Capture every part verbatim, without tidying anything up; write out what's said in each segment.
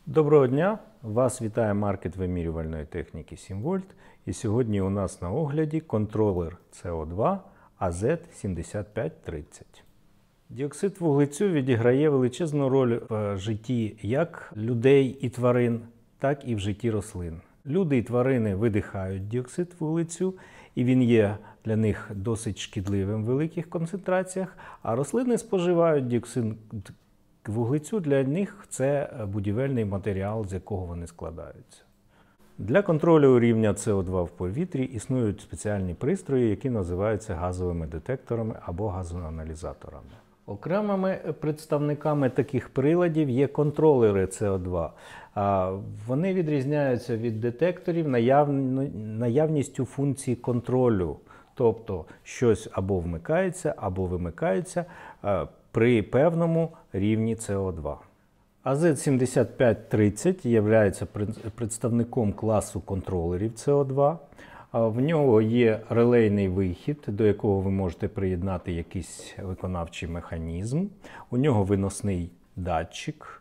Доброго дня! Вас вітає маркет вимірювальної техніки сім вольт. І сьогодні у нас на огляді контролер С О два А З сімдесят п'ять тридцять. Діоксид вуглецю відіграє величезну роль в житті як людей і тварин, так і в житті рослин. Люди і тварини видихають діоксид вуглецю, і він є для них досить шкідливим в великих концентраціях, а рослини споживають діоксид вуглецю, для них це будівельний матеріал, з якого вони складаються. Для контролю рівня С О два в повітрі існують спеціальні пристрої, які називаються газовими детекторами або газоаналізаторами. Окремими представниками таких приладів є контролери С О два. Вони відрізняються від детекторів наявністю функції контролю, тобто щось або вмикається, або вимикається при певному рівні С О два. А З сімдесят п'ять тридцять є представником класу контролерів С О два. В нього є релейний вихід, до якого ви можете приєднати якийсь виконавчий механізм. У нього виносний датчик.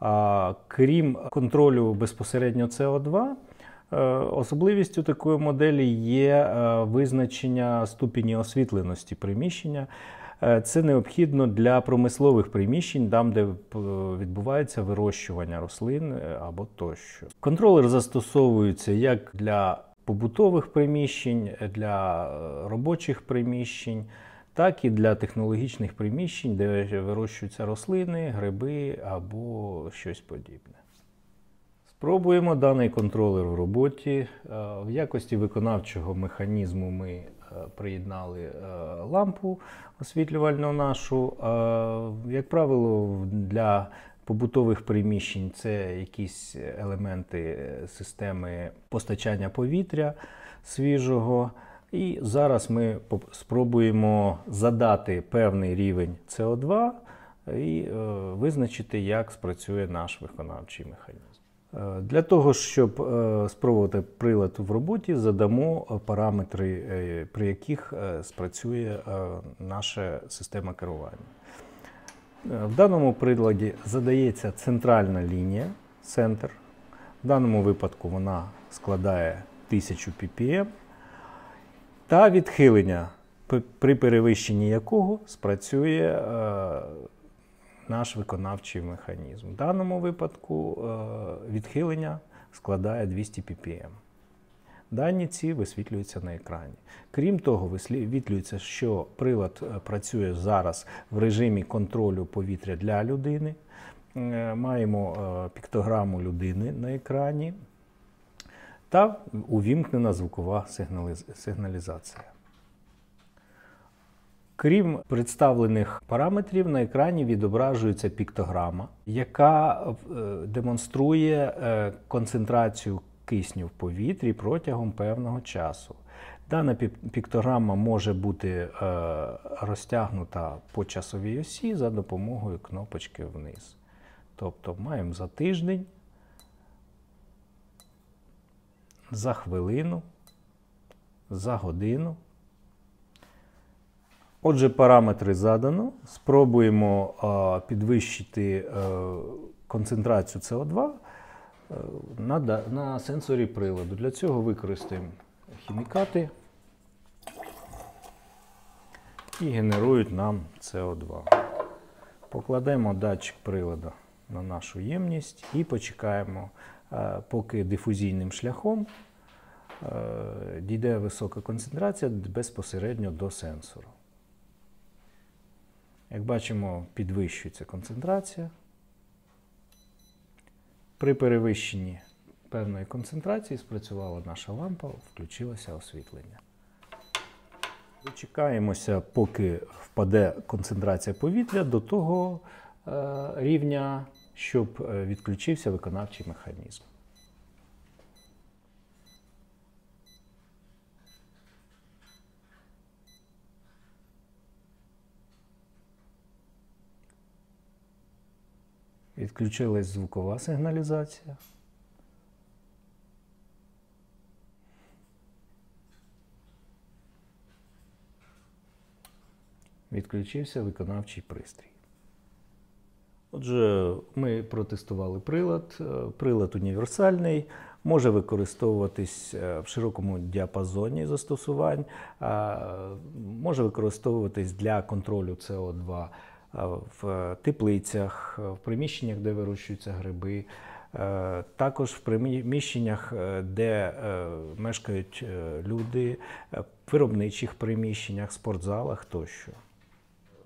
Крім контролю безпосередньо С О два, особливістю такої моделі є визначення ступені освітленості приміщення. Це необхідно для промислових приміщень, там, де відбувається вирощування рослин або тощо. Контролер застосовується як для побутових приміщень, для робочих приміщень, так і для технологічних приміщень, де вирощуються рослини, гриби або щось подібне. Спробуємо даний контролер в роботі. В якості виконавчого механізму ми приєднали лампу освітлювальну нашу. Як правило, для побутових приміщень це якісь елементи системи постачання повітря свіжого. І зараз ми спробуємо задати певний рівень С О два і визначити, як спрацює наш виконавчий механізм. Для того, щоб спробувати прилад в роботі, задамо параметри, при яких спрацює наша система керування. В даному приладі задається центральна лінія, центр. В даному випадку вона складає тисячу пі пі ем. Та відхилення, при перевищенні якого спрацює наш виконавчий механізм. В даному випадку відхилення складає двісті пі пі ем. Дані ці висвітлюються на екрані. Крім того, висвітлюється, що прилад працює зараз в режимі контролю повітря для людини. Маємо піктограму людини на екрані та увімкнена звукова сигналізація. Крім представлених параметрів, на екрані відображується піктограма, яка демонструє концентрацію кисню в повітрі протягом певного часу. Дана піктограма може бути розтягнута по часовій осі за допомогою кнопочки вниз. Тобто маємо за тиждень, за хвилину, за годину. Отже, параметри задано. Спробуємо а, підвищити а, концентрацію С О два а, на, на сенсорі приладу. Для цього використаємо хімікати і генерують нам С О два. Покладемо датчик приладу на нашу ємність і почекаємо, а, поки дифузійним шляхом а, дійде висока концентрація безпосередньо до сенсору. Як бачимо, підвищується концентрація. При перевищенні певної концентрації спрацювала наша лампа, включилося освітлення. Дочекаємося, поки впаде концентрація повітря до того рівня, щоб відключився виконавчий механізм. Відключилась звукова сигналізація. Відключився виконавчий пристрій. Отже, ми протестували прилад. Прилад універсальний, може використовуватись в широкому діапазоні застосувань, може використовуватись для контролю С О два в теплицях, в приміщеннях, де вирощуються гриби, також в приміщеннях, де мешкають люди, в виробничих приміщеннях, спортзалах тощо.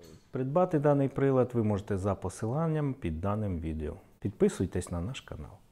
Придбати даний прилад ви можете за посиланням під даним відео. Підписуйтесь на наш канал.